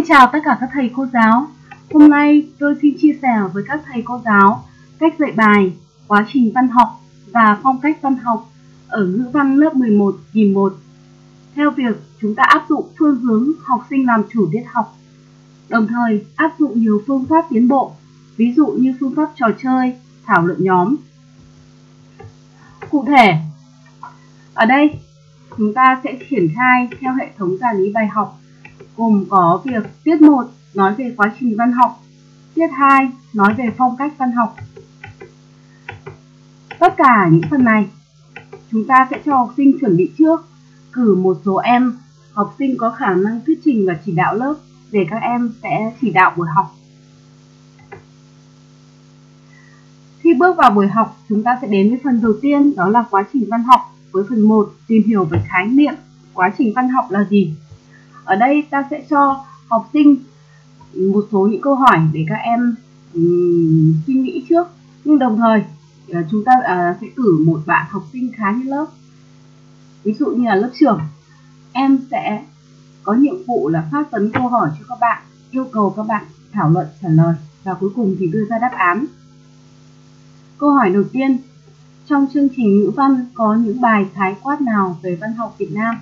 chào tất cả các thầy cô giáo. Hôm nay tôi xin chia sẻ với các thầy cô giáo cách dạy bài, quá trình văn học và phong cách văn học ở ngữ văn lớp 11 kỳ 1 theo việc chúng ta áp dụng phương hướng học sinh làm chủ tiết học, đồng thời áp dụng nhiều phương pháp tiến bộ, ví dụ như phương pháp trò chơi, thảo luận nhóm. Cụ thể, ở đây chúng ta sẽ triển khai theo hệ thống dàn lý bài học gồm có việc tiết 1 nói về quá trình văn học, tiết 2 nói về phong cách văn học. Tất cả những phần này chúng ta sẽ cho học sinh chuẩn bị trước, cử một số em học sinh có khả năng thuyết trình và chỉ đạo lớp để các em sẽ chỉ đạo buổi học. Khi bước vào buổi học, chúng ta sẽ đến với phần đầu tiên, đó là quá trình văn học. Với phần 1, tìm hiểu về khái niệm quá trình văn học là gì. Ở đây ta sẽ cho học sinh một số những câu hỏi để các em suy nghĩ trước, nhưng đồng thời chúng ta sẽ cử một bạn học sinh khá như lớp. Ví dụ như là lớp trưởng, em sẽ có nhiệm vụ là phát vấn câu hỏi cho các bạn, yêu cầu các bạn thảo luận trả lời và cuối cùng thì đưa ra đáp án. Câu hỏi đầu tiên: trong chương trình ngữ văn có những bài khái quát nào về văn học Việt Nam?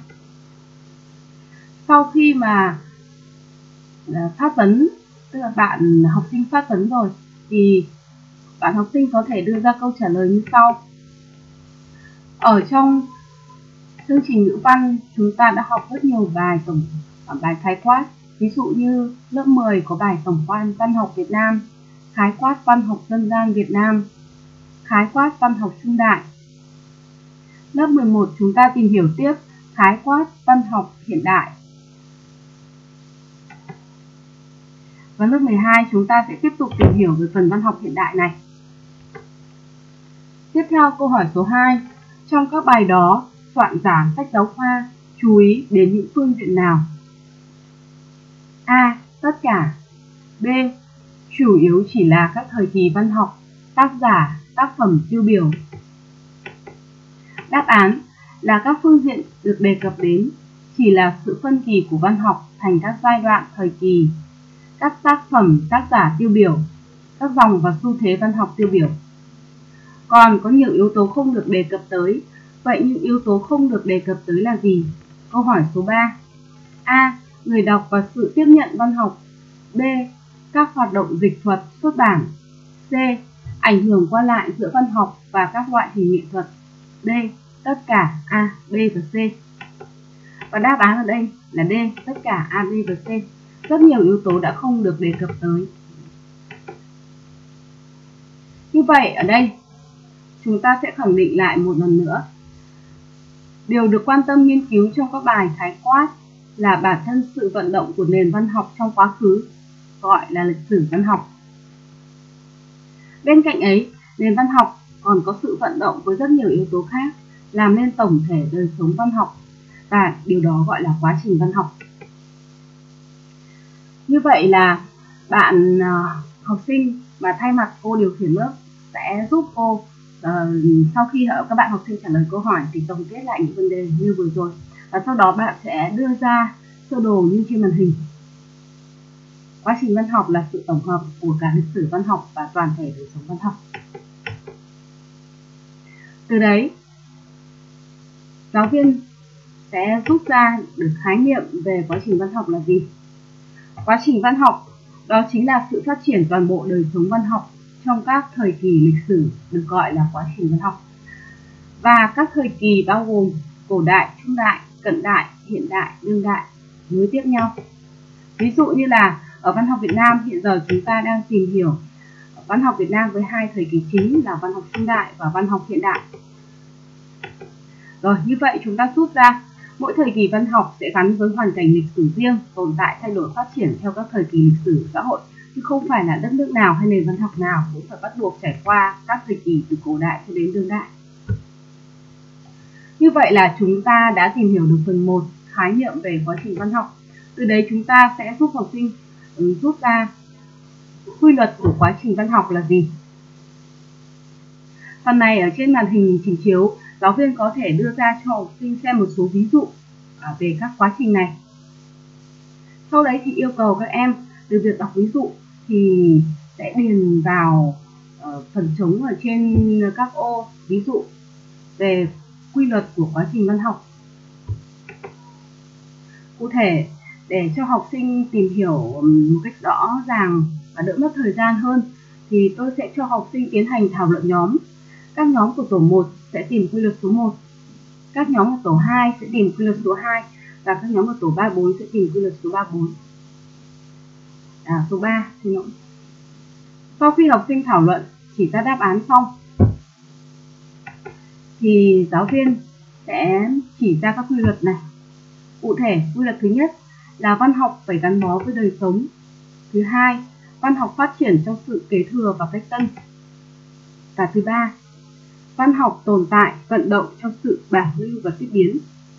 Sau khi mà phát vấn, tức là bạn học sinh phát vấn rồi, thì bạn học sinh có thể đưa ra câu trả lời như sau. Ở trong chương trình ngữ văn, chúng ta đã học rất nhiều bài bài khái quát. Ví dụ như lớp 10 có bài tổng quan văn học Việt Nam, khái quát văn học dân gian Việt Nam, khái quát văn học trung đại. Lớp 11 chúng ta tìm hiểu tiếp khái quát văn học hiện đại. Và lớp 12 chúng ta sẽ tiếp tục tìm hiểu về phần văn học hiện đại này. Tiếp theo câu hỏi số 2. Trong các bài đó, soạn giả sách giáo khoa chú ý đến những phương diện nào? A. Tất cả. B. Chủ yếu chỉ là các thời kỳ văn học, tác giả, tác phẩm tiêu biểu. Đáp án là các phương diện được đề cập đến chỉ là sự phân kỳ của văn học thành các giai đoạn thời kỳ, các tác phẩm tác giả tiêu biểu, các dòng và xu thế văn học tiêu biểu. Còn có nhiều yếu tố không được đề cập tới. Vậy những yếu tố không được đề cập tới là gì? Câu hỏi số 3. A. Người đọc và sự tiếp nhận văn học. B. Các hoạt động dịch thuật, xuất bản. C. Ảnh hưởng qua lại giữa văn học và các loại hình nghệ thuật. D. Tất cả A, B và C. Và đáp án ở đây là D, tất cả A, B và C. Rất nhiều yếu tố đã không được đề cập tới. Như vậy ở đây chúng ta sẽ khẳng định lại một lần nữa. Điều được quan tâm nghiên cứu trong các bài khái quát là bản thân sự vận động của nền văn học trong quá khứ, gọi là lịch sử văn học. Bên cạnh ấy, nền văn học còn có sự vận động với rất nhiều yếu tố khác, làm nên tổng thể đời sống văn học, và điều đó gọi là quá trình văn học. Như vậy là bạn học sinh mà thay mặt cô điều khiển lớp sẽ giúp cô sau khi các bạn học sinh trả lời câu hỏi thì tổng kết lại những vấn đề như vừa rồi, và sau đó bạn sẽ đưa ra sơ đồ như trên màn hình. Quá trình văn học là sự tổng hợp của cả lịch sử văn học và toàn thể đời sống văn học. Từ đấy, giáo viên sẽ rút ra được khái niệm về quá trình văn học là gì. Quá trình văn học đó chính là sự phát triển toàn bộ đời sống văn học trong các thời kỳ lịch sử, được gọi là quá trình văn học. Và các thời kỳ bao gồm cổ đại, trung đại, cận đại, hiện đại, đương đại, nối tiếp nhau. Ví dụ như là ở văn học Việt Nam, hiện giờ chúng ta đang tìm hiểu văn học Việt Nam với hai thời kỳ chính là văn học trung đại và văn học hiện đại. Rồi, như vậy chúng ta rút ra mỗi thời kỳ văn học sẽ gắn với hoàn cảnh lịch sử riêng, tồn tại, thay đổi, phát triển theo các thời kỳ lịch sử xã hội, chứ không phải là đất nước nào hay nền văn học nào cũng phải bắt buộc trải qua các thời kỳ từ cổ đại cho đến đương đại. Như vậy là chúng ta đã tìm hiểu được phần 1, khái niệm về quá trình văn học. Từ đấy chúng ta sẽ giúp học sinh rút ra quy luật của quá trình văn học là gì. Phần này ở trên màn hình trình chiếu, giáo viên có thể đưa ra cho học sinh xem một số ví dụ về các quá trình này. Sau đấy thì yêu cầu các em từ việc đọc ví dụ thì sẽ điền vào phần trống ở trên các ô ví dụ về quy luật của quá trình văn học. Cụ thể, để cho học sinh tìm hiểu một cách rõ ràng và đỡ mất thời gian hơn thì tôi sẽ cho học sinh tiến hành thảo luận nhóm. Các nhóm của tổ 1 sẽ tìm quy luật số 1, các nhóm của tổ 2 sẽ tìm quy luật số 2 và các nhóm của tổ 3, 4 sẽ tìm quy luật số 3, 4. Số 3 xin lỗi. Sau khi học sinh thảo luận chỉ ra đáp án xong thì giáo viên sẽ chỉ ra các quy luật này. Cụ thể, quy luật thứ nhất là văn học phải gắn bó với đời sống. Thứ hai, văn học phát triển trong sự kế thừa và cách tân. Và thứ ba, văn học tồn tại vận động trong sự bảo lưu và tiếp biến.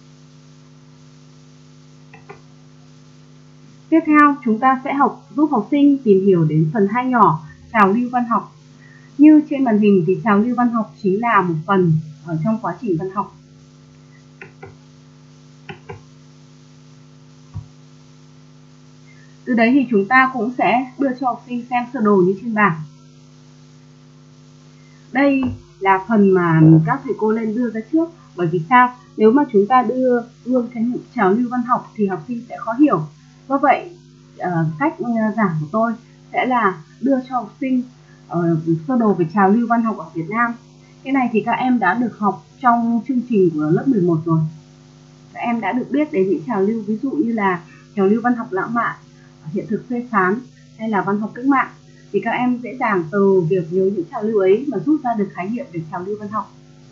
Tiếp theo, chúng ta sẽ giúp học sinh tìm hiểu đến phần 2 nhỏ, trào lưu văn học. Như trên màn hình thì trào lưu văn học chính là một phần ở trong quá trình văn học. Từ đấy thì chúng ta cũng sẽ đưa cho học sinh xem sơ đồ như trên bảng. Đây là phần mà các thầy cô lên đưa ra trước. Bởi vì sao? Nếu mà chúng ta đưa luôn khái niệm trào lưu văn học thì học sinh sẽ khó hiểu. Do vậy, cách giảng của tôi sẽ là đưa cho học sinh sơ đồ về trào lưu văn học ở Việt Nam. Cái này thì các em đã được học trong chương trình của lớp 11 rồi. Các em đã được biết đến những trào lưu ví dụ như là trào lưu văn học lãng mạn, hiện thực phê phán hay là văn học cách mạng. Thì các em dễ dàng từ việc nhớ những trào lưu ấy mà rút ra được khái niệm về trào lưu văn học.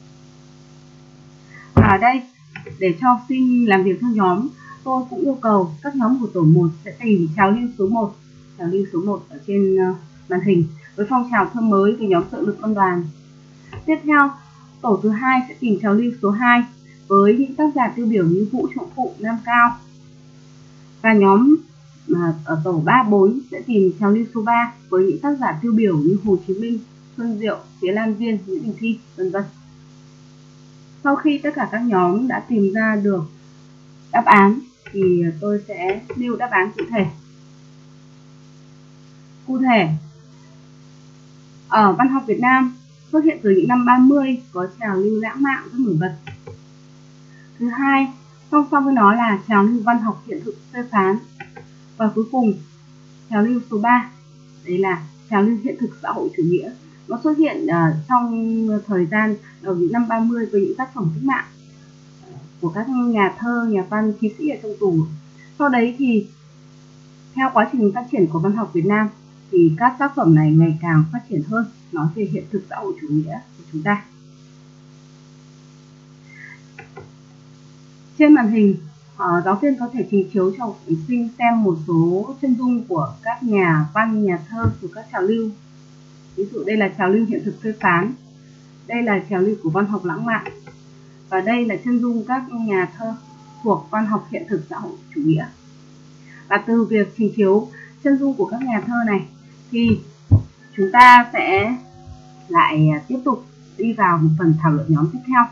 Và ở đây, để cho học sinh làm việc theo nhóm, tôi cũng yêu cầu các nhóm của tổ 1 sẽ tìm trào lưu số 1. Trào lưu số 1 ở trên màn hình với phong trào thơ mới từ nhóm Tự lực Quân đoàn. Tiếp theo, tổ thứ 2 sẽ tìm trào lưu số 2 với những tác giả tiêu biểu như Vũ Trọng Phụng, Nam Cao. Và nhóm ở tổ 3, 4 sẽ tìm trào lưu số 3 với những tác giả tiêu biểu như Hồ Chí Minh, Xuân Diệu, Phía Lan Viên, Nguyễn Đình Thi, v.v. Sau khi tất cả các nhóm đã tìm ra được đáp án thì tôi sẽ nêu đáp án cụ thể. Cụ thể, ở văn học Việt Nam xuất hiện từ những năm 30 có trào lưu lãng mạn rất nổi bật. Thứ hai, song song với nó là trào lưu văn học hiện thực phê phán. Và cuối cùng, trào lưu số 3, đấy là trào lưu hiện thực xã hội chủ nghĩa. Nó xuất hiện trong thời gian đầu những năm 30 với những tác phẩm cách mạng của các nhà thơ, nhà văn, thi sĩ ở trong tù. Sau đấy thì theo quá trình phát triển của văn học Việt Nam thì các tác phẩm này ngày càng phát triển hơn, nói về hiện thực xã hội chủ nghĩa của chúng ta. Trên màn hình, giáo viên có thể trình chiếu cho học sinh xem một số chân dung của các nhà văn, nhà thơ thuộc các trào lưu. Ví dụ đây là trào lưu hiện thực phê phán, đây là trào lưu của văn học lãng mạn, và đây là chân dung các nhà thơ thuộc văn học hiện thực xã hội chủ nghĩa. Và từ việc trình chiếu chân dung của các nhà thơ này thì chúng ta sẽ lại tiếp tục đi vào một phần thảo luận nhóm tiếp theo.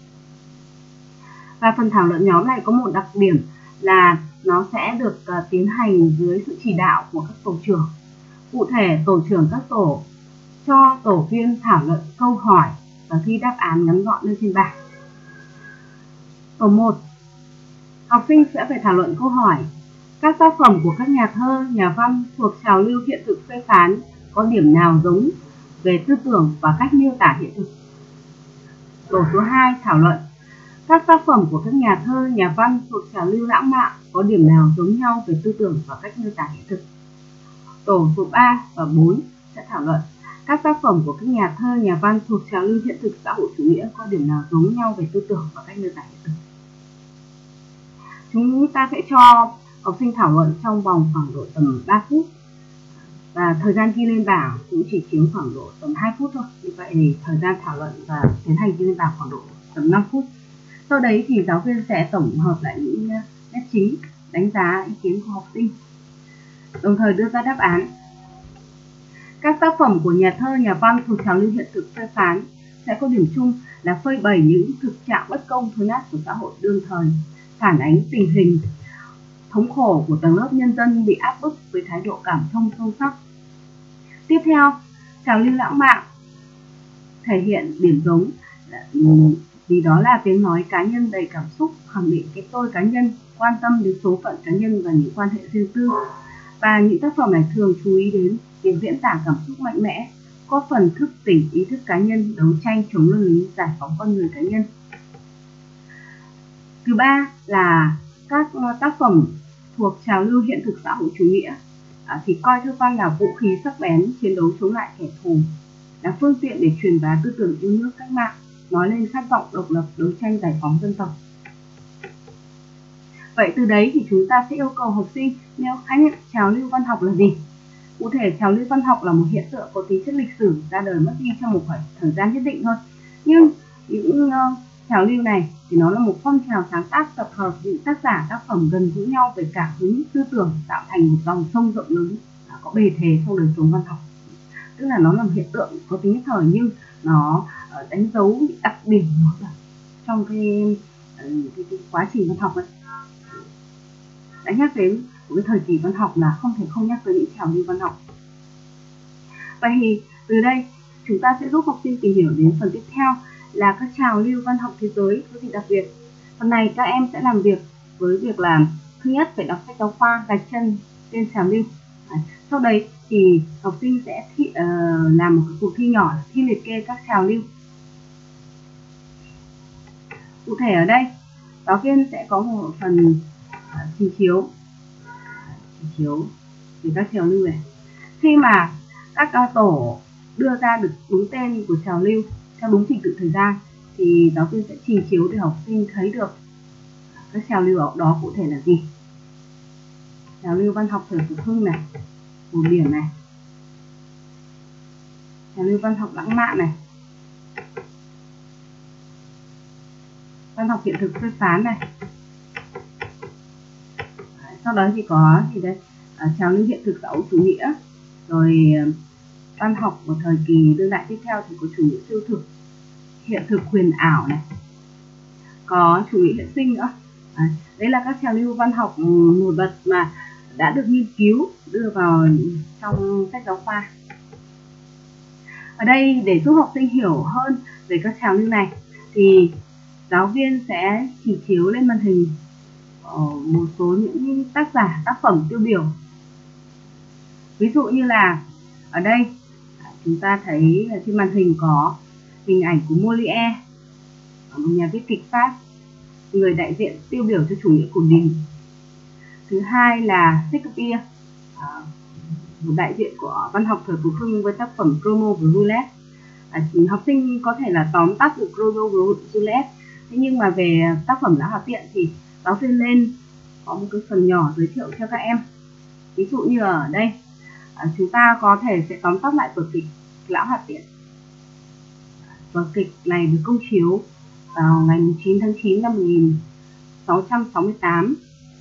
Và phần thảo luận nhóm này có một đặc điểm là nó sẽ được tiến hành dưới sự chỉ đạo của các tổ trưởng. Cụ thể, tổ trưởng các tổ cho tổ viên thảo luận câu hỏi và ghi đáp án ngắn gọn lên trên bảng. Tổ 1, học sinh sẽ phải thảo luận câu hỏi: các tác phẩm của các nhà thơ, nhà văn thuộc trào lưu hiện thực phê phán có điểm nào giống về tư tưởng và cách miêu tả hiện thực? Tổ số 2 thảo luận: các tác phẩm của các nhà thơ, nhà văn thuộc trào lưu lãng mạn có điểm nào giống nhau về tư tưởng và cách miêu tả hiện thực? Tổ số 3 và 4 sẽ thảo luận: các tác phẩm của các nhà thơ, nhà văn thuộc trào lưu hiện thực xã hội chủ nghĩa có điểm nào giống nhau về tư tưởng và cách miêu tả hiện thực? Chúng ta sẽ cho học sinh thảo luận trong vòng khoảng độ tầm 3 phút. Và thời gian ghi lên bảng cũng chỉ chiếm khoảng độ tầm 2 phút thôi. Như vậy thì thời gian thảo luận và tiến hành ghi lên bảng khoảng độ tầm 5 phút. Sau đấy thì giáo viên sẽ tổng hợp lại những nét chính, đánh giá ý kiến của học sinh, đồng thời đưa ra đáp án. Các tác phẩm của nhà thơ, nhà văn thuộc trào lưu hiện thực phê phán sẽ có điểm chung là phơi bày những thực trạng bất công thối nát của xã hội đương thời, phản ánh tình hình thống khổ của tầng lớp nhân dân bị áp bức với thái độ cảm thông sâu sắc. Tiếp theo, trào lưu lãng mạn thể hiện điểm giống vì đó là tiếng nói cá nhân đầy cảm xúc, khẳng định cái tôi cá nhân, quan tâm đến số phận cá nhân và những quan hệ riêng tư. Và những tác phẩm này thường chú ý đến việc diễn tả cảm xúc mạnh mẽ, có phần thức tỉnh ý thức cá nhân, đấu tranh chống luân lý, giải phóng con người cá nhân. Thứ ba là các tác phẩm thuộc trào lưu hiện thực xã hội chủ nghĩa thì coi thơ văn là vũ khí sắc bén chiến đấu chống lại kẻ thù, là phương tiện để truyền bá tư tưởng yêu nước cách mạng, nói lên khát vọng độc lập, đấu tranh giải phóng dân tộc. Vậy từ đấy thì chúng ta sẽ yêu cầu học sinh nêu khái niệm trào lưu văn học là gì. Cụ thể, trào lưu văn học là một hiện tượng có tính chất lịch sử, ra đời mất đi trong một khoảng thời gian nhất định thôi. Nhưng những trào lưu này thì nó là một phong trào sáng tác tập hợp những tác giả tác phẩm gần gũi nhau về cảm hứng tư tưởng, tạo thành một dòng sông rộng lớn có bề thế trong đời sống văn học. Tức là nó là một hiện tượng có tính nhất thời nhưng nó đánh dấu những đặc điểm nổi bật trong cái quá trình văn học ấy. Đã nhắc đến một cái thời kỳ văn học là không thể không nhắc tới những trào lưu văn học. Vậy thì từ đây chúng ta sẽ giúp học sinh tìm hiểu đến phần tiếp theo là các trào lưu văn học thế giới có gì đặc biệt. Phần này các em sẽ làm việc với việc làm thứ nhất phải đọc sách giáo khoa gạch chân tên trào lưu. Sau đấy thì học sinh sẽ làm một cái cuộc thi nhỏ thi liệt kê các trào lưu. Cụ thể ở đây giáo viên sẽ có một phần trình chiếu về các trào lưu này. Khi mà các tổ đưa ra được đúng tên của trào lưu theo đúng trình tự thời gian thì giáo viên sẽ trình chiếu để học sinh thấy được các trào lưu đó cụ thể là gì. Trào lưu văn học thời phổ Hưng này, cổ điển này, trào lưu văn học lãng mạn này, văn học hiện thực phê phán này. Sau đó thì có gì đây? Trào lưu hiện thực xã hội chủ nghĩa, rồi văn học của thời kỳ đương đại tiếp theo thì có chủ nghĩa siêu thực, hiện thực huyền ảo này, có chủ nghĩa hiện sinh nữa. Đấy là các trào lưu văn học nổi bật mà đã được nghiên cứu đưa vào trong sách giáo khoa. Ở đây để giúp học sinh hiểu hơn về các trào lưu này thì giáo viên sẽ chỉ chiếu lên màn hình một số những tác giả tác phẩm tiêu biểu. Ví dụ như là ở đây chúng ta thấy là trên màn hình có hình ảnh của Molière, một nhà viết kịch Pháp, người đại diện tiêu biểu cho chủ nghĩa cổ điển. Thứ hai là Shakespeare, một đại diện của văn học thời phổ Hưng với tác phẩm Romeo và Juliet. Học sinh có thể là tóm tắt được Romeo và Juliet, thế nhưng mà về tác phẩm Lão Hà Tiện thì giáo viên lên có một cái phần nhỏ giới thiệu cho các em. Ví dụ như ở đây chúng ta có thể sẽ tóm tắt lại vở kịch Lão Hà Tiện. Vở kịch này được công chiếu vào ngày 9 tháng 9 năm 1668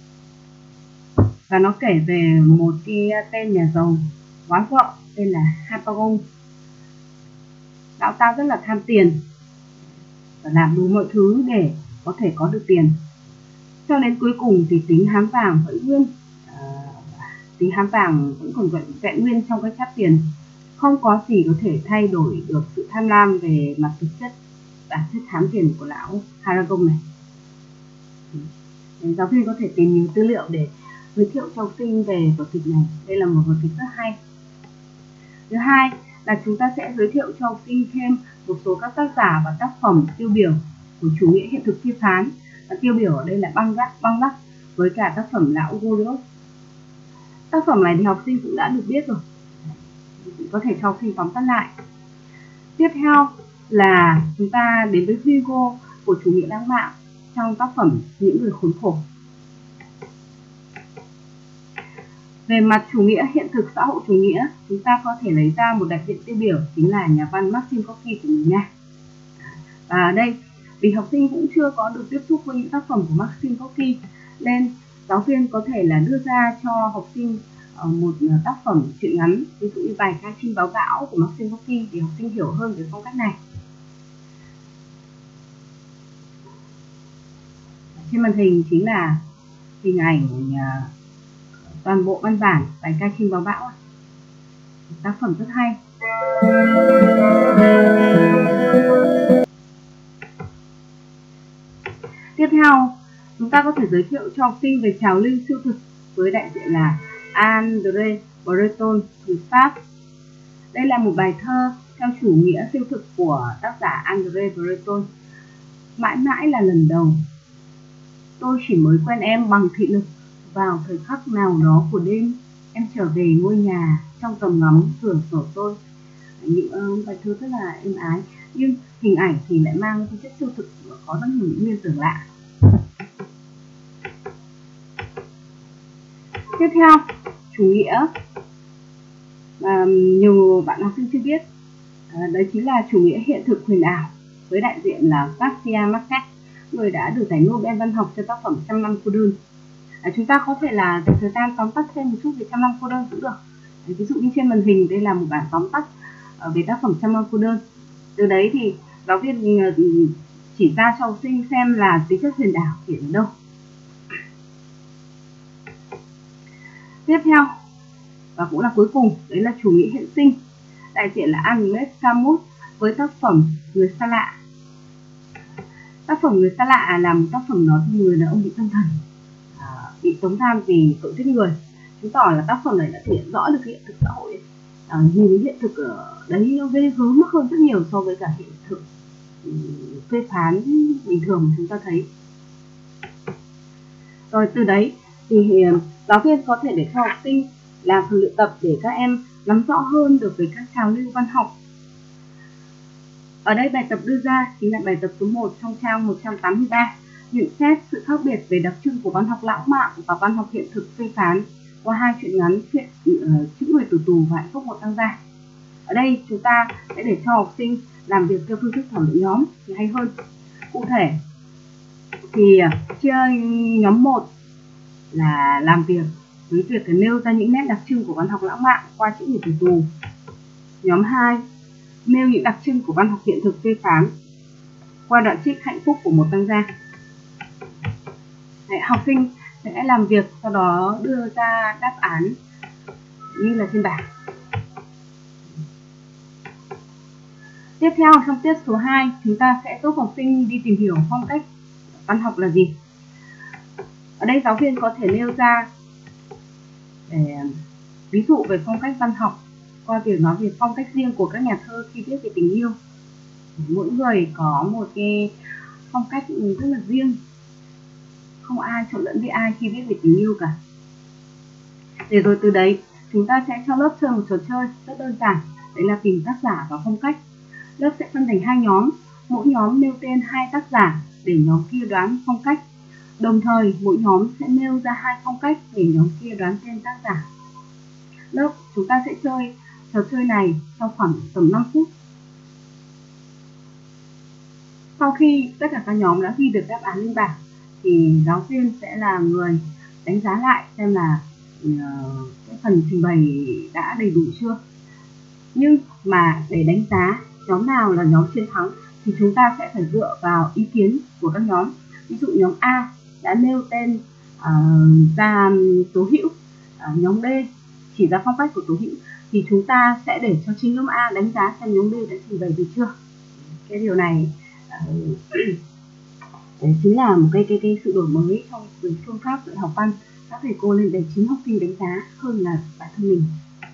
và nó kể về một cái tên nhà giàu quá vợ tên là Harpagon. Lão ta rất là tham tiền và làm đủ mọi thứ để có thể có được tiền, cho đến cuối cùng thì tính hám vàng vẫn còn vẹn nguyên trong cái cháp tiền, không có gì có thể thay đổi được sự tham lam về mặt thực chất và chất thám tiền của lão Harpagon này. Giáo viên có thể tìm nhiều tư liệu để giới thiệu cho học sinh về vở kịch này. Đây là một vở kịch rất hay. Thứ hai là chúng ta sẽ giới thiệu cho học sinh thêm một số các tác giả và tác phẩm tiêu biểu của chủ nghĩa hiện thực phê phán. Tiêu biểu ở đây là Băng Lắc với cả tác phẩm Lão Goliath. Tác phẩm này thì học sinh cũng đã được biết rồi, có thể cho học sinh tóm tắt lại. Tiếp theo là chúng ta đến với Hugo của chủ nghĩa lãng mạn trong tác phẩm Những Người Khốn Khổ. Về mặt chủ nghĩa hiện thực xã hội chủ nghĩa, chúng ta có thể lấy ra một đại diện tiêu biểu chính là nhà văn Maxim Gorky của người Nga. Và ở đây vì học sinh cũng chưa có được tiếp xúc với những tác phẩm của Maxim Gorky nên giáo viên có thể là đưa ra cho học sinh một tác phẩm truyện ngắn, ví dụ như bài Ca Chinh Báo Bão của Maxim Gorky để học sinh hiểu hơn về phong cách này. Trên màn hình chính là hình ảnh toàn bộ văn bản bài ca Chim Báo Bão. Tác phẩm rất hay. Tiếp theo, chúng ta có thể giới thiệu cho học sinh về trào lưu siêu thực với đại diện là André Breton người Pháp. Đây là một bài thơ theo chủ nghĩa siêu thực của tác giả André Breton. Mãi mãi là lần đầu, tôi chỉ mới quen em bằng thị lực. Vào thời khắc nào đó của đêm, em trở về ngôi nhà trong tầm ngắm cửa sổ tôi. Những bài thơ rất là êm ái, nhưng hình ảnh thì lại mang tính chất siêu thực và có rất nhiều những liên tưởng lạ. Tiếp theo, chủ nghĩa mà nhiều bạn học sinh chưa biết, đấy chính là chủ nghĩa hiện thực huyền ảo với đại diện là Garcia Marquez, người đã được giải Nobel văn học cho tác phẩm Trăm năm cô đơn. Chúng ta có thể là dành thời gian tóm tắt thêm một chút về Trăm năm cô đơn cũng được. Ví dụ như trên màn hình đây là một bản tóm tắt về tác phẩm Trăm năm cô đơn. Từ đấy thì giáo viên chỉ ra cho học sinh xem là tính chất huyền ảo hiện ở đâu. Tiếp theo và cũng là cuối cùng, đấy là chủ nghĩa hiện sinh, đại diện là Ahmed Camus với tác phẩm Người xa lạ. Tác phẩm Người xa lạ là một tác phẩm nói về người đàn ông bị tâm thần, bị tống giam vì tội giết người. Chứng tỏ là tác phẩm này đã thể hiện rõ được hiện thực xã hội. Nhìn hiện thực ở đấy nó ghê gớm hơn rất nhiều so với cả hiện thực phê phán bình thường mà chúng ta thấy. Rồi từ đấy thì giáo viên có thể để cho học sinh làm phần luyện tập để các em nắm rõ hơn được về các trào lưu văn học. Ở đây bài tập đưa ra chính là bài tập số 1 trong trang 183, nhận xét sự khác biệt về đặc trưng của văn học lãng mạn và văn học hiện thực phê phán qua hai truyện ngắn chuyện Chữ Người Tử Tù và Hạnh Phúc Một Tăng Gia. Ở đây chúng ta sẽ để cho học sinh làm việc theo phương thức thảo luận nhóm thì hay hơn. Cụ thể thì chia nhóm 1 là làm việc với việc nêu ra những nét đặc trưng của văn học lãng mạn qua Chữ Người Tử Tù. Nhóm 2 nêu những đặc trưng của văn học hiện thực phê phán qua đoạn trích Hạnh Phúc của Một Tăng Gia. Học sinh sẽ làm việc, sau đó đưa ra đáp án như là trên bảng. Tiếp theo, trong tiết số 2, chúng ta sẽ giúp học sinh đi tìm hiểu phong cách văn học là gì. Ở đây giáo viên có thể nêu ra ví dụ về phong cách văn học qua việc nói về phong cách riêng của các nhà thơ khi viết về tình yêu. Mỗi người có một cái phong cách rất là riêng, không ai trộn lẫn với ai khi viết về tình yêu cả. Để rồi từ đấy chúng ta sẽ cho lớp chơi một trò chơi rất đơn giản, đấy là tìm tác giả và phong cách. Lớp sẽ phân thành 2 nhóm, mỗi nhóm nêu tên 2 tác giả để nhóm kia đoán phong cách. Đồng thời mỗi nhóm sẽ nêu ra 2 phong cách để nhóm kia đoán tên tác giả. Lớp chúng ta sẽ chơi trò chơi này trong khoảng tầm 5 phút. Sau khi tất cả các nhóm đã ghi được đáp án lên bảng thì giáo viên sẽ là người đánh giá lại xem là cái phần trình bày đã đầy đủ chưa. Nhưng mà để đánh giá nhóm nào là nhóm chiến thắng thì chúng ta sẽ phải dựa vào ý kiến của các nhóm. Ví dụ nhóm A đã nêu tên ra Tố Hữu, nhóm B chỉ ra phong cách của Tố Hữu, thì chúng ta sẽ để cho chính nhóm A đánh giá xem nhóm B đã trình bày được chưa. Cái điều này chính là một cái sự đổi mới trong phương pháp dạy học văn. Các thầy cô nên để chính học sinh đánh giá hơn là bản thân mình.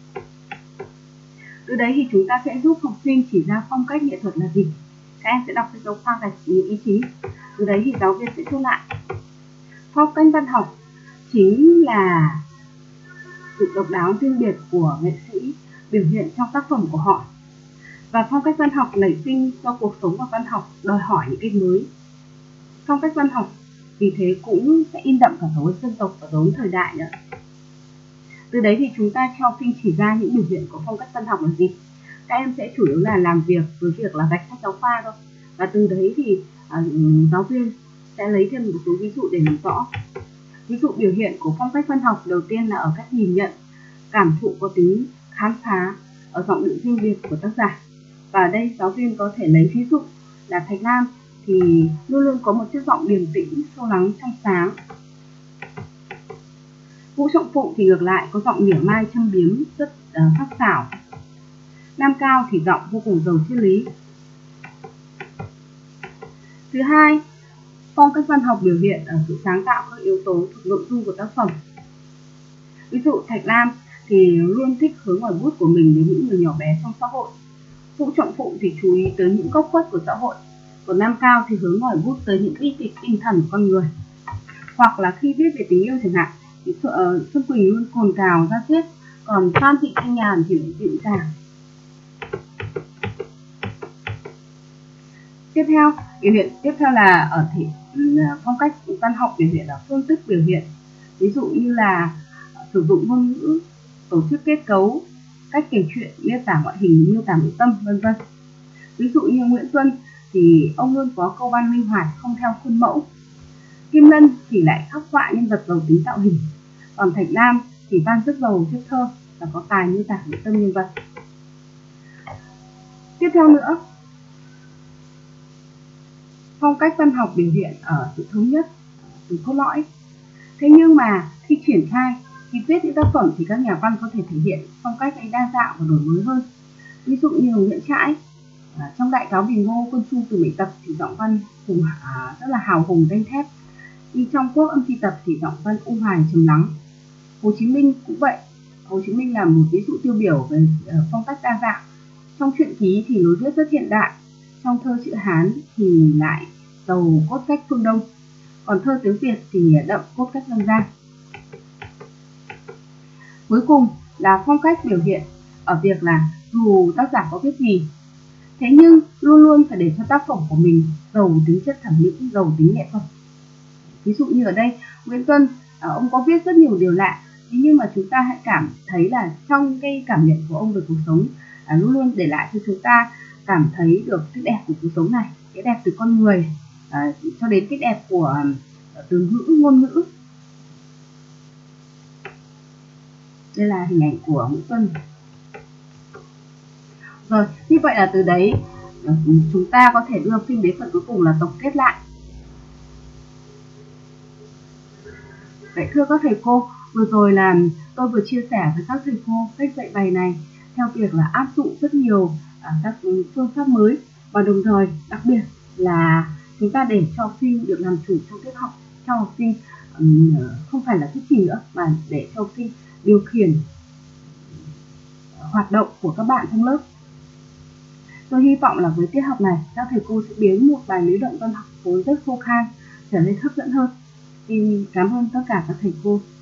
Từ đấy thì chúng ta sẽ giúp học sinh chỉ ra phong cách nghệ thuật là gì. Các em sẽ đọc cái dấu khoa gạch những ý chính. Từ đấy thì giáo viên sẽ chốt lại. Phong cách văn học chính là sự độc đáo riêng biệt của nghệ sĩ biểu hiện trong tác phẩm của họ. Và phong cách văn học nảy sinh do cuộc sống và văn học đòi hỏi những cái mới. Phong cách văn học vì thế cũng sẽ in đậm cả dấu ấn dân tộc và dấu ấn thời đại nữa. Từ đấy thì chúng ta cho học sinh chỉ ra những biểu hiện của phong cách văn học là gì. Các em sẽ chủ yếu là làm việc với việc là gạch sách giáo khoa thôi. Và từ đấy thì giáo viên sẽ lấy thêm một số ví dụ để làm rõ. Ví dụ biểu hiện của phong cách văn học đầu tiên là ở cách nhìn nhận, cảm thụ có tính khám phá ở giọng điệu riêng biệt của tác giả. Và ở đây giáo viên có thể lấy ví dụ là Thạch Lam thì luôn luôn có một chất giọng điềm tĩnh, sâu lắng, trong sáng. Vũ Trọng Phụng thì ngược lại có giọng mỉa mai châm biếm rất sắc sảo. Nam Cao thì giọng vô cùng giàu triết lý. Thứ hai, phong cách văn học biểu hiện ở sự sáng tạo các yếu tố thuộc nội dung của tác phẩm. Ví dụ Thạch Lam thì luôn thích hướng ngòi bút của mình đến những người nhỏ bé trong xã hội. Vũ Trọng Phụng thì chú ý tới những góc khuất của xã hội. Còn Nam Cao thì hướng ngòi bút tới những bi kịch tinh thần của con người. Hoặc là khi viết về tình yêu chẳng hạn, thì Xuân Quỳnh luôn cồn cào ra diết, còn Phan Thị Thanh Nhàn thì lại dịu dàng. Biểu hiện tiếp theo là ở phong cách văn học biểu hiện ở phương thức biểu hiện. Ví dụ như là sử dụng ngôn ngữ, tổ chức kết cấu, cách kể chuyện, miêu tả ngoại hình, miêu tả nội tâm, vân vân. Ví dụ như Nguyễn Tuân thì ông luôn có câu văn linh hoạt, không theo khuôn mẫu. Kim Lân thì lại khắc họa nhân vật giàu tính tạo hình. Còn Thạch Lam thì văn rất giàu chất thơ và có tài miêu tả nội tâm nhân vật. Tiếp theo nữa, phong cách văn học biểu hiện ở sự thống nhất, từ cốt lõi. Thế nhưng mà khi triển khai, khi viết những tác phẩm thì các nhà văn có thể thể hiện phong cách ấy đa dạng và đổi mới hơn. Ví dụ như Nguyễn Trãi trong Đại Cáo Bình Ngô Quân Chu từ Mỹ Tập thì giọng văn rất là hào hùng đanh thép. Đi trong Quốc Âm Tri Tập thì giọng văn u hoài trầm lắng. Hồ Chí Minh cũng vậy. Hồ Chí Minh là một ví dụ tiêu biểu về phong cách đa dạng. Trong truyện ký thì lối viết rất hiện đại, trong thơ chữ Hán thì lại giàu cốt cách phương Đông, còn thơ tiếng Việt thì đậm cốt cách dân gian. Cuối cùng là phong cách biểu hiện ở việc là dù tác giả có viết gì, thế nhưng luôn luôn phải để cho tác phẩm của mình giàu tính chất thẩm mỹ, giàu tính nghệ thuật. Ví dụ như ở đây Nguyễn Tuân, ông có viết rất nhiều điều lạ, nhưng mà chúng ta hãy cảm thấy là trong cái cảm nhận của ông về cuộc sống luôn luôn để lại cho chúng ta cảm thấy được cái đẹp của cuộc sống này, cái đẹp từ con người cho đến cái đẹp của từ ngữ, ngôn ngữ. Đây là hình ảnh của Nguyễn Tuân. Rồi, như vậy là từ đấy chúng ta có thể đưa phim đến phần cuối cùng là tổng kết lại. Vậy thưa các thầy cô, vừa rồi là tôi vừa chia sẻ với các thầy cô cách dạy bài này theo việc là áp dụng rất nhiều các phương pháp mới, và đồng thời đặc biệt là chúng ta để cho học sinh được làm chủ trong tiết học, cho học sinh không phải là thuyết trình nữa mà để cho học sinh điều khiển hoạt động của các bạn trong lớp. Tôi hy vọng là với tiết học này các thầy cô sẽ biến một bài lý luận văn học vốn rất khô khan trở nên hấp dẫn hơn. Xin cảm ơn tất cả các thầy cô.